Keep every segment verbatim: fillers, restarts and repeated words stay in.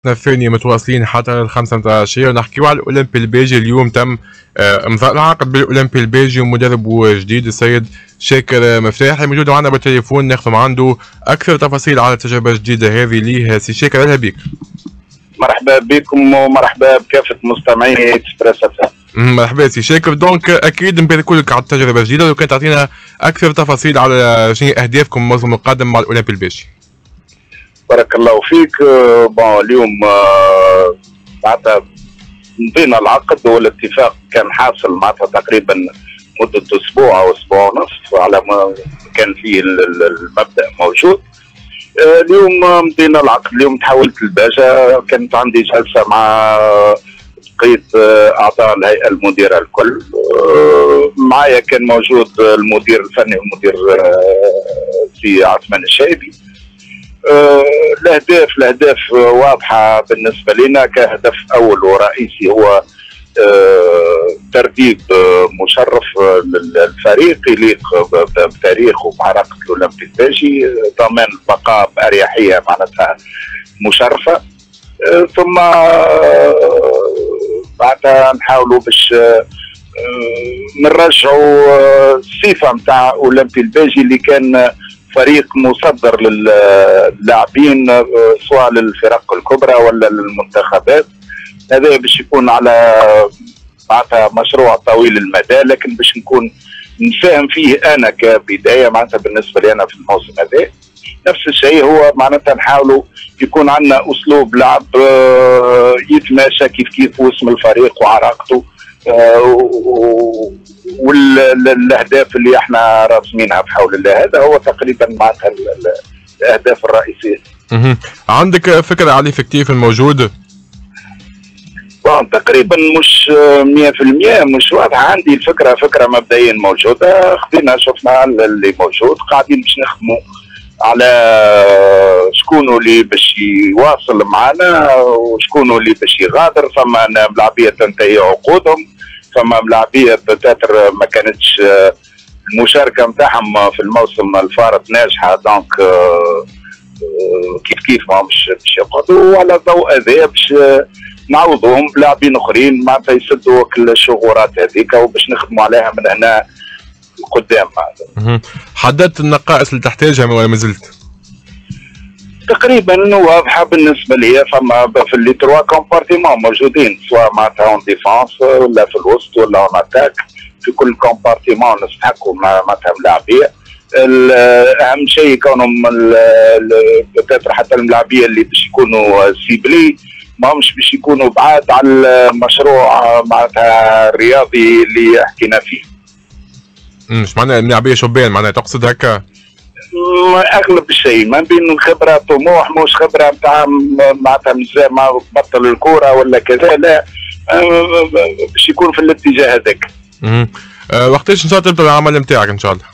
حلقتنا الثانية متواصلين حتى الخمسة متاع العشية ونحكيو على الأولمبي البيجي. اليوم تم إمضاء العقد بالأولمبي البيجي ومدرب جديد السيد شاكر مفتاح اللي موجود معنا بالتليفون ناخذ من عنده أكثر تفاصيل على التجربة الجديدة هذه ليه. سي شاكر أهلا بك. مرحبا بكم ومرحبا بكافة مستمعي اكسبريس اف ام. مرحبا سي شاكر. دونك أكيد نبارك لك على التجربة الجديدة، لو كان تعطينا أكثر تفاصيل على شنو أهدافكم الموسم القادم مع الأولمبي البيجي. بارك الله فيك. بون اليوم معناتها مضينا العقد والاتفاق كان حاصل معناتها تقريبا مدة أسبوع أو أسبوع ونصف على ما كان فيه المبدأ موجود. اليوم مضينا العقد. اليوم تحولت للباجة، كانت عندي جلسة مع بقية أعضاء الهيئة المديرة الكل. معايا كان موجود المدير الفني والمدير سي عثمان الشايبي. الاهداف الاهداف واضحه بالنسبه لنا. كهدف اول ورئيسي هو ترتيب مشرف للفريق يليق بتاريخ ومعركه الاولمبي البيجي، ضمان البقاء باريحيه معناتها مشرفه. ثم بعدها نحاولوا باش نرجعوا الصفه نتاع اولمبي البيجي اللي كان فريق مصدر للاعبين سواء للفرق الكبرى ولا للمنتخبات. هذا باش يكون على معناتها مشروع طويل المدى، لكن باش نكون نساهم فيه انا كبدايه معناتها بالنسبه لي انا في الموسم هذا. نفس الشيء هو معناتها نحاولوا يكون عندنا اسلوب لعب يتماشى كيف كيف واسم الفريق وعراقته والاهداف اللي احنا راسمينها بحول الله. هذا هو تقريبا معناتها الاهداف الرئيسيه. عندك فكره على الافكتيف الموجود؟ تقريبا مش مية في المية مش واضحه عندي الفكره. فكره مبدئيا موجوده، خدينا شفنا اللي موجود، قاعدين باش نخدموا على شكون اللي باش يواصل معنا وشكون اللي باش يغادر. فما ملاعبيه تنتهي عقودهم، فما ملاعبيه بتاتر ما كانتش المشاركه نتاعهم في الموسم الفارط ناجحه، دونك كيف كيف ما مش باش يقعدوا. وعلى ضوء هذا باش نعوضوهم بلاعبين اخرين معناتها يسدوا كل الشغورات هذيك وباش نخدموا عليها من هنا قدام. حددت النقائص اللي تحتاجها ولا ما زلت؟ تقريبا واضحه بالنسبه لي. فما في اللي تروا كومبارتيمون موجودين سواء معناتها اون ديفونس ولا في الوسط ولا اون اتاك. في كل كومبارتيمون نستحقوا معناتها ملاعبيه. اهم شيء كونهم بتاتر حتى الملاعبيه اللي باش يكونوا سيبلي ماهمش باش يكونوا بعاد على المشروع معناتها الرياضي اللي حكينا فيه. مش معناها الملاعبيه شبان معناها تقصد هكا؟ اغلب الشيء ما بين الخبره طموح مش خبره نتاع معناتها ما تبطل الكوره ولا كذا، لا باش يكون في الاتجاه هذاك. اها أه وقتاش ان شاء الله تبدا العمل نتاعك ان شاء الله؟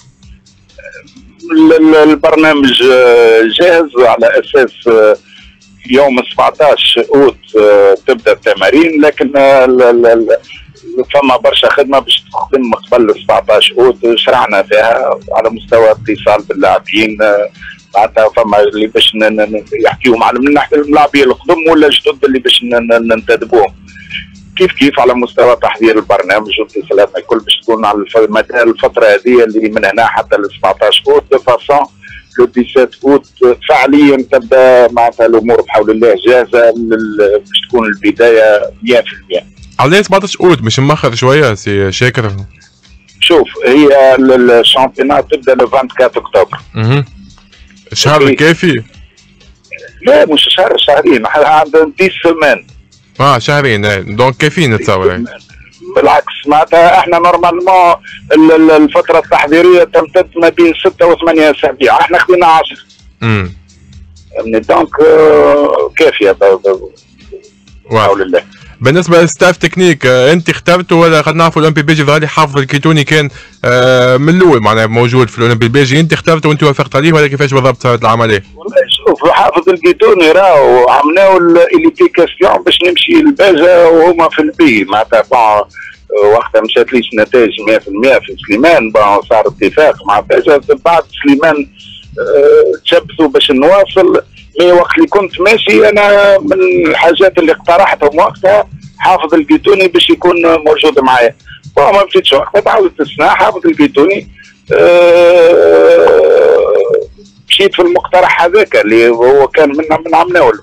البرنامج جاهز على اساس يوم سبعطاش اوت تبدا التمارين، لكن فما برشا خدمه باش تخدم قبل سبعطاش اوت شرعنا فيها على مستوى اتصال باللاعبين. معناتها فما اللي باش يحكيوا مع اللاعبين القدم ولا جدد اللي باش ننتدبوهم كيف كيف على مستوى تحضير البرنامج واتصالاتنا الكل باش تكون على مدى الفتره هذه اللي من هنا حتى ل سبعطاش اوت. دو فاسون لو سبعطاش اوت فعليا تبدا معناتها الامور بحول الله جاهزه باش تكون البدايه مية في المية. على سبعطاش اوت مش مأخر شويه سي شاكر؟ شوف هي الشامبيونات تبدا لو أربعة وعشرين اكتوبر. اها الشهر الكافي؟ لا مش شهر، شهرين، عندنا عشرة سمان. اه شهرين دونك كافيين نتصور. بالعكس معناتها احنا نورمالمون الفتره التحضيريه تمتد ما بين ستة وثمانية اسابيع، احنا خدينا عشرة. امم دونك كافيه بحول الله. بالنسبه للستاف تكنيك انت اخترته ولا قد نعرفوا الاولمبي بيجي ظهر لي حافظ الكيتوني كان من الاول معناها موجود في الاولمبي بيجي، انت اخترته وانت وافقت عليه ولا كيفاش بالضبط صارت العمليه؟ والله شوف حافظ الكيتوني راهو عملناه الاليتيكاسيون باش نمشي للباجه وهما في البي معناتها وقتها مشات ليش نتائج مية في المية في سليمان. بون صار اتفاق مع باجه، بعد سليمان تشبثوا باش نواصل مي وقت اللي كنت ماشي انا من الحاجات اللي اقترحتهم وقتها حافظ القيتوني باش يكون موجود معايا. ما مشيتش وقتها تعاودت السنه حافظ القيتوني أه مشيت في المقترح هذاك اللي هو كان من من عم ناول.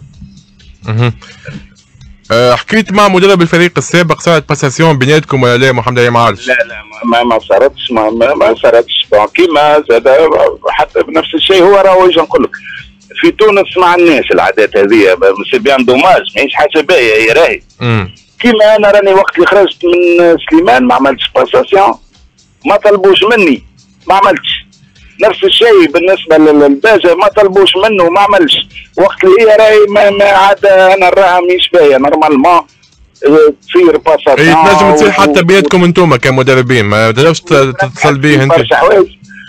أه حكيت مع مدرب الفريق السابق، صارت باساسيون بيناتكم ولا لا محمد علي معالش؟ لا لا ما ما صارتش ما ما, ما صارتش كيما زاد حتى بنفس الشيء. هو راهو يجي نقول لك في تونس ما عندناش العادات هذه، سي بيان دوماج ماهيش حاجه باهيه هي راهي. كيما انا راني وقت اللي خرجت من سليمان ما عملتش باساسيون، ما طلبوش مني ما عملتش. نفس الشيء بالنسبه للباجه ما طلبوش منه ما عملش. وقت اللي هي راهي ما, ما عاد انا نراها مش باهيه نورمالمون تصير باساسيون. اي تنجم تصير حتى بيناتكم انتم كمدربين، ما تقدرش تتصل بيه انت. برشا حوايج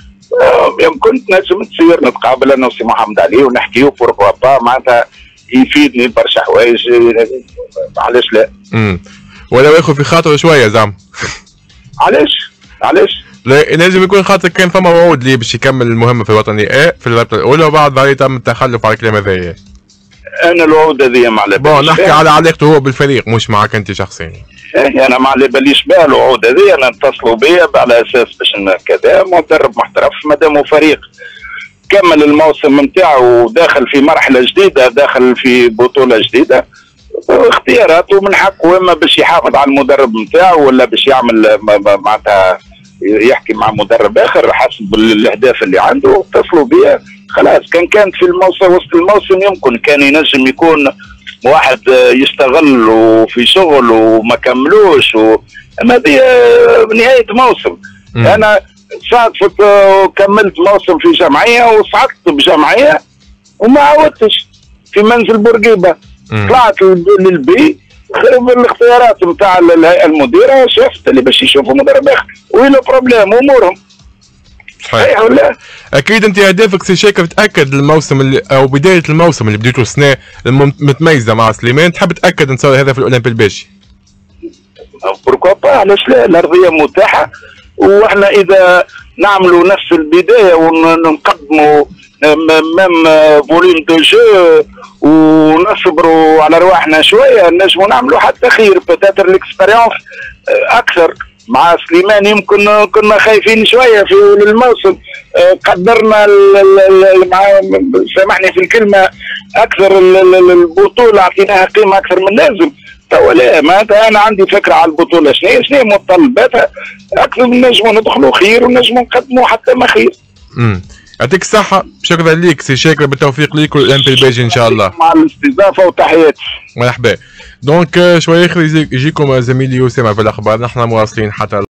يمكن تنجم تصير نتقابل انا وسي محمد علي ونحكيو بوركوا با معناتها يفيدني برشا حوايج علاش لا. امم ولا ياخذ في خاطره شويه زعما. علاش؟ علاش؟ لا لازم يكون خاطر كان فما وعود ليه باش يكمل المهمه في الوطني ايه في الرابطه الاولى وبعد ذلك تم التخلف على الكلام هذايا. انا الوعود هذه ما على باليش. بون نحكي على علاقته هو بالفريق مش معك انت شخصيا. ايه انا ما على باليش بها الوعود هذه، انا اتصلوا بيا على اساس باش كذا مدرب محترف مادام فريق كمل الموسم نتاعو وداخل في مرحله جديده داخل في بطوله جديده اختياراته من حقه اما باش يحافظ على المدرب نتاعو ولا باش يعمل معناتها يحكي مع مدرب اخر حسب الاهداف اللي عنده. اتصلوا بيا خلاص كان كانت في الموسم وسط الموسم يمكن كان ينجم يكون واحد يستغل وفي شغل وما كملوش و... اما هذه نهايه موسم. م. انا صادفت وكملت موسم في جمعيه وصعدت بجمعيه وما عودتش في منزل بورقيبه. طلعت للبي بالاختيارات نتاع الهيئه المديره شفت اللي باش يشوفوا مدرب اخر ويلو بروبليم امورهم. صحيح ولا؟ اكيد انت اهدافك سي شاكر تاكد الموسم اللي او بدايه الموسم اللي بديتوا السنه المتميزه مع سليمان تحب تاكد نصير هدف الاولمبي الباشي. بوركوا با علاش لا؟ الارضيه متاحه واحنا اذا نعملوا نفس البدايه ونقدموا ميم فوليم دو جو ونصبروا على رواحنا شويه نجموا نعملوا حتى خير. بتاتر الاكسبيريونس اكثر مع سليمان يمكن كنا خايفين شويه في الموسم قدرنا مع سامحني في الكلمه اكثر البطوله اعطيناها قيمه اكثر من اللازم. توا لا معناتها انا عندي فكره على البطوله شنو هي شنو هي متطلباتها اكثر من نجموا ندخلوا خير ونجموا نقدموا حتى ما خير. امم يعطيك الصحة، شكرا ليك سي شاكر بالتوفيق ليك والأولمبي الباجي إن شاء الله. مع الاستضافة وتحياتي. مرحبا. دونك شوية آخر يجيكم زميلي أسامة في الأخبار، نحن مواصلين حتى